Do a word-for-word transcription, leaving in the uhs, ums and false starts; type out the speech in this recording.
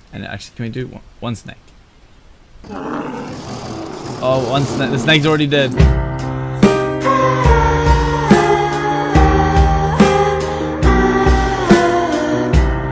And actually, can we do one, one snake? Oh, one snake. The snake's already dead.